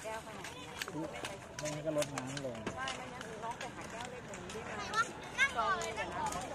ก้วขนาดนี้ไม่งั้นก็ลดน้ำลงใช่ไม่งั้นน้องไปหาแก้วเล็กหนึ่งได้ไหมก็เลยนะ